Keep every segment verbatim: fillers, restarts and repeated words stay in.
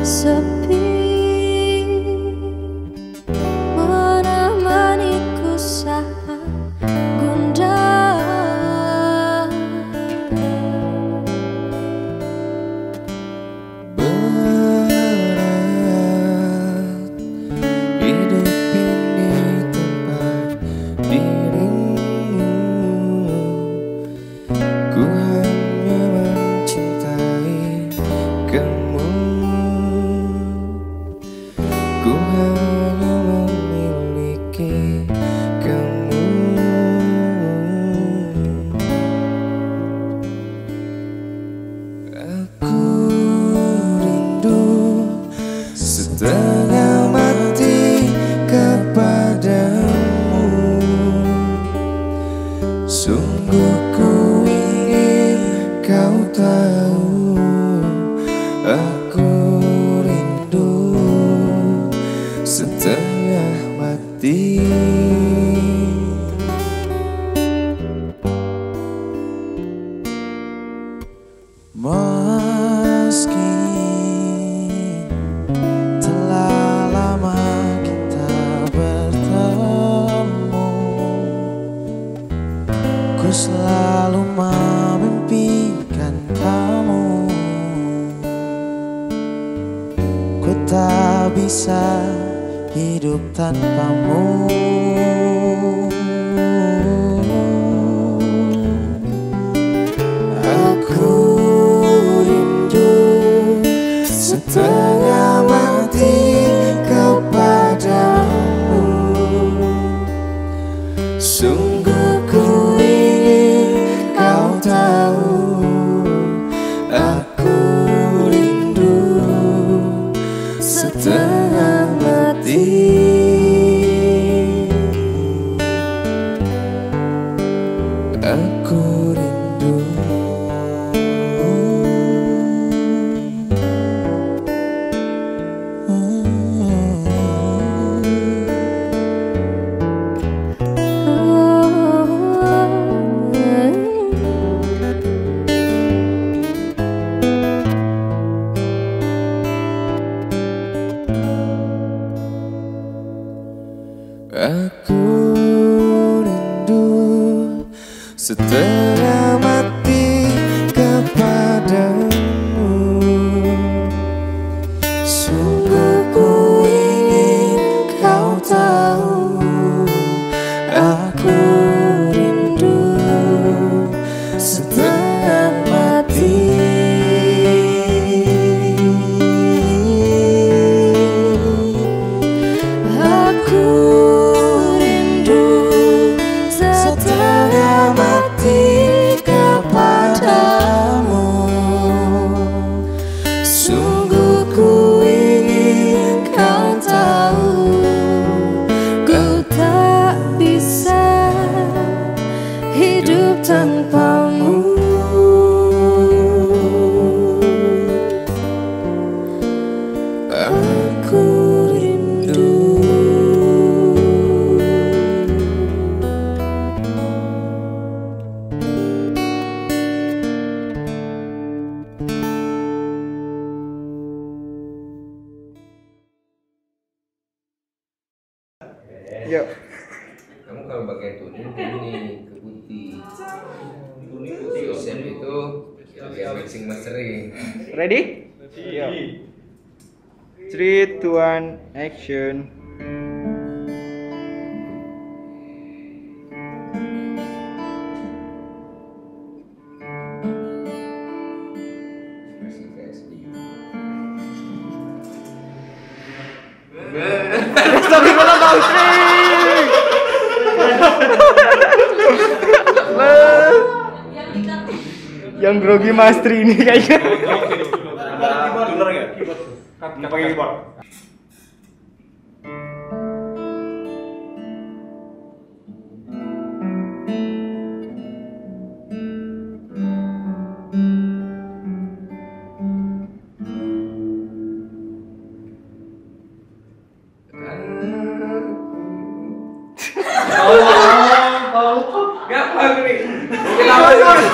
sepi menemaniku saat gundah. Berat hidup ini tanpa dirimu. Ku hanya mencintai kamu. Ku hanya memiliki kamu. Aku rindu setengah mati kepadamu. Sungguh ku ingin kau tahu, aku rindu setengah mati. Meski telah lama kita bertemu, ku selalu memimpikan kamu. Ku tak bisa hidup tanpamu. Aku rindu setengah mati kepadamu. Sungguh ku ingin kau tahu, aku rindu setengah mati. Aku rindu. Aku rindu setengah mati kepadamu. Sungguh ku ingin kau tahu, aku rindu setengah mati. Hidup tanpamu. Aku rindu. Yuk. Kamu kalau pakai tuning ini ke putih. Si Osem itu bagian mixing mastering. Ready? Yuk. three, two, one, action. Tapi mana tahu sih? Yang grogi Mastri ini kayaknya. Bener nggak? Nggak pakai keyboard.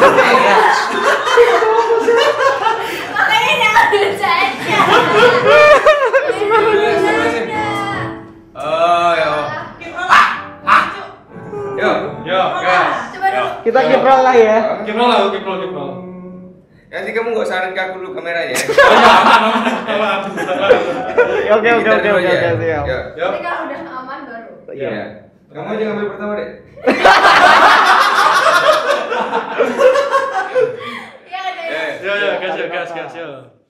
Makanya jangan bercanda. mulai ya. Kiprol lah, kiprol, kiprol. Nanti kamu nggak saring ke aku dulu kameranya. Oke oke oke oke oke siap. Ya. Nanti kalau udah aman baru. Iya. Kamu aja ngambil pertama deh. Iya, ada. Ya, ya, gas, gas, gas, gas.